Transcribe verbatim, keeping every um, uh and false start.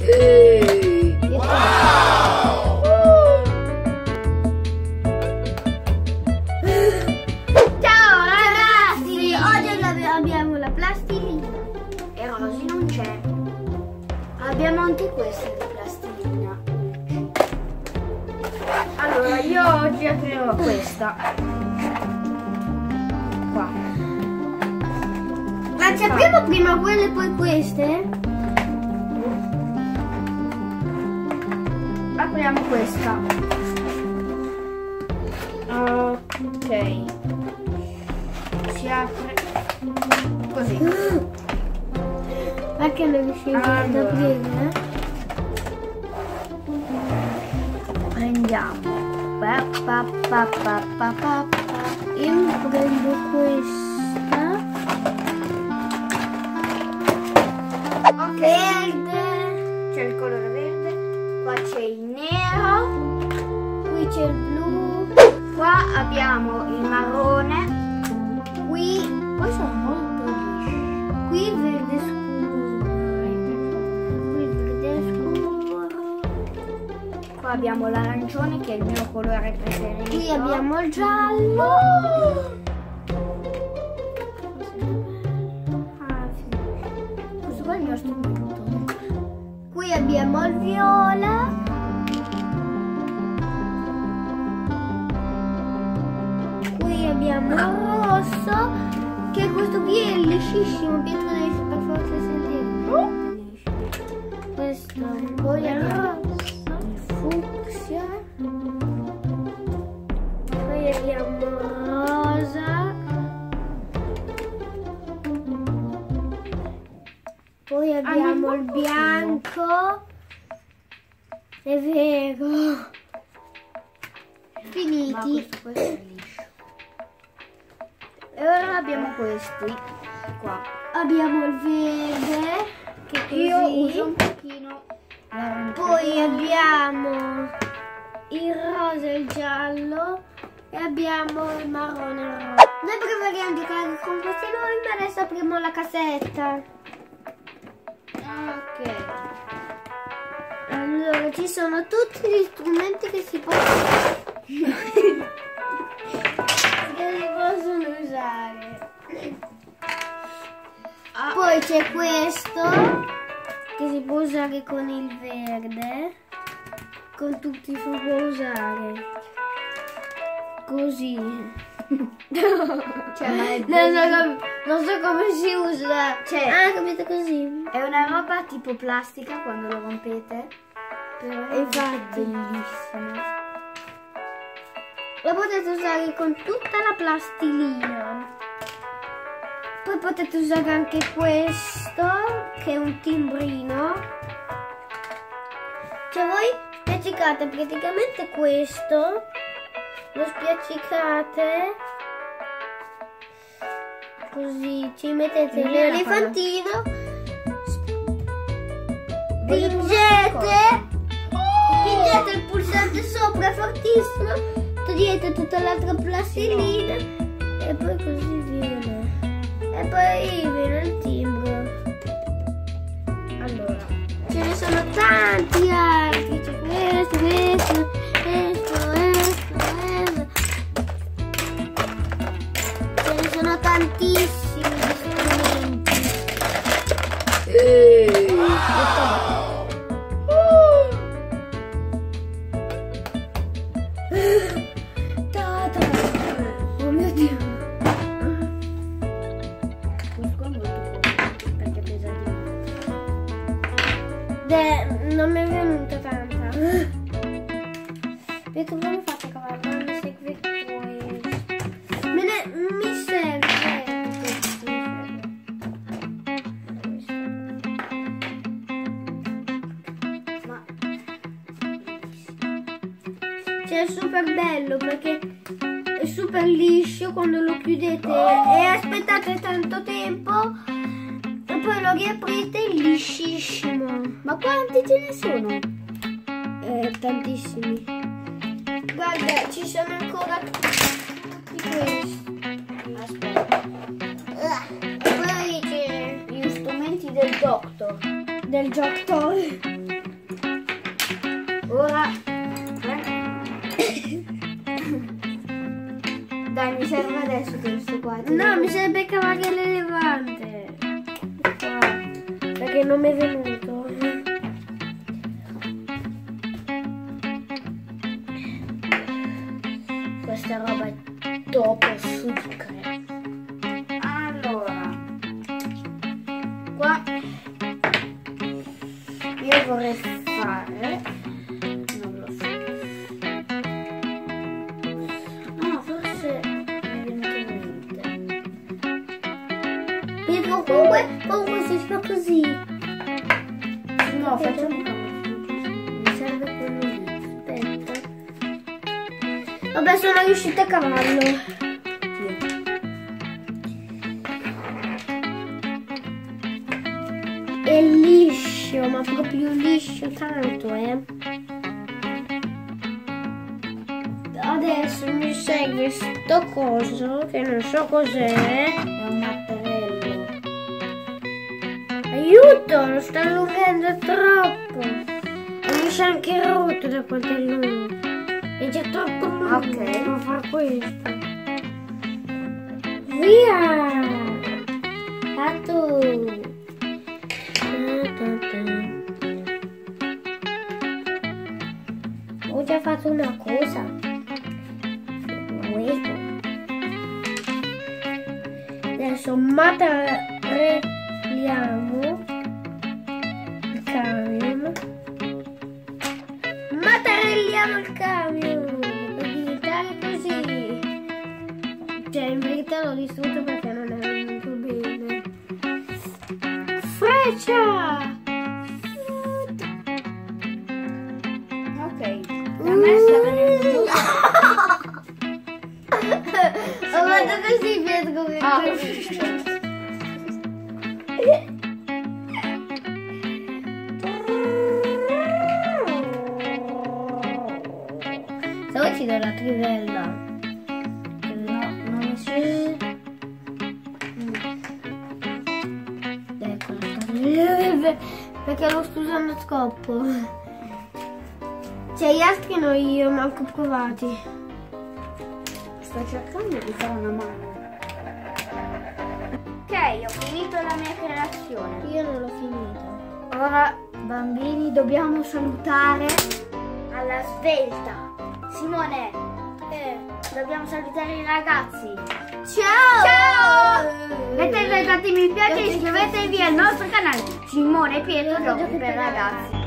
Ehi. Wow! Ciao ragazzi, oggi abbiamo la plastilina e Rosy non c'è. Abbiamo anche questa di plastilina. Allora io oggi aprirò questa qua. Ma ci apriamo prima quelle e poi queste? Apriamo questa. Ok. Si apre così. Perché non riuscivi ad aprire? Prendiamo. Pa, pa, pa, pa, pa, pa, pa. Io prendo questa. Ok. Verde. C'è il colore verde. Qua c'è il nero. Qui c'è il blu. Qua abbiamo il marrone. Qui. Qua sono molto lisci. Qui verde scuro. Qui verde scuro. Qua abbiamo l'arancione che è il mio colore preferito. Qui abbiamo il giallo. Oh! Ah, sì. Questo qua è il mio strumento. Qui abbiamo il viola. Qui abbiamo il rosso, che questo qui è liscissimo, Pietro devi per forza sentire. Questo, poi abbiamo il fucsia, poi abbiamo il rosa, poi abbiamo il bianco, è vero. Finiti. Ma questo, questo è liscio. E ora abbiamo questi qua. Abbiamo il verde che così. Io uso un pochino. Poi abbiamo il rosa e il giallo e abbiamo il marrone e il rosa. Noi preferiamo giocare con questi noi, ma adesso apriamo la cassetta. Ok. Allora ci sono tutti gli strumenti che si possono che si possono usare. Ah. Poi c'è questo che si può usare con il verde, con tutti si può usare così. Cioè, ma è non, so come, non so come si usa. Cioè, ah, capito così. È una roba tipo plastica quando lo rompete. Però è bellissima. Lo potete usare con tutta la plastilina. Poi potete usare anche questo, che è un timbrino. Cioè voi spiaccicate praticamente questo, lo spiaccicate, così ci mettete l'elefantino, spingete, spingete il pulsante sopra fortissimo, togliete tutta l'altra plastilina e poi così viene. E poi viene il timbro. Allora, ce ne sono tanti altri. C'è questo, questo, questo, questo, questo. Ce ne sono tantissimi strumenti. Ehi. Oh mio Dio. Non mi è venuta tanta. Perché come faccio a cavarla? Non mi segue questo. Me ne mi serve. Ma cioè è super bello perché è super liscio quando lo chiudete e aspettate tanto tempo. E poi lo riaprite, è liscissimo. Ma quanti ce ne sono? Eh, tantissimi. Guarda, ci sono ancora tutti questi. Aspetta. E poi c'è gli strumenti del doctor. Del doctor. Ora dai, mi serve adesso questo qua. No, mi serve cavallo l'elefante. Perché non mi è venuto. Questa roba è troppo zucchero. Allora, qua io vorrei fare, non lo so. No, forse mi è venuto in mente. Pietro, comunque, comunque si fa così. No, facciamo Mi serve quello lì. Aspetta. Vabbè, sono riuscita a cavallo. È liscio, ma proprio liscio tanto, eh. Adesso mi segue sto coso che non so cos'è. è un mattarello. Aiuto, lo sta allungando troppo. E mi si è anche rotto da quanto è lungo. È già troppo lungo. Ok. Devo fare questo. Via! Fatto! Ho già fatto una cosa. Questo. Adesso mattarelliamo il camion. Mattarelliamo il camion per diventare così. Cioè, in verità l'ho distrutto perché non è venuto bene. Freccia! Ok, da me sta venendo. Ho fatto così, Pietro. Ah. Se vuoi ci do la trivella. No, non mi si. Ecco, perché lo sto usando a scopo. Cioè, gli altri non li ho manco provati. Sto cercando di fare una mano. Ok, ho finito la mia creazione. Io non l'ho finito. Ora, bambini, dobbiamo salutare alla svelta. Simone, Eh. dobbiamo salutare i ragazzi. Ciao! Ciao! Mettete tanti mi piace e iscrivetevi al nostro canale Simone e Pietro Giochi per Ragazzi.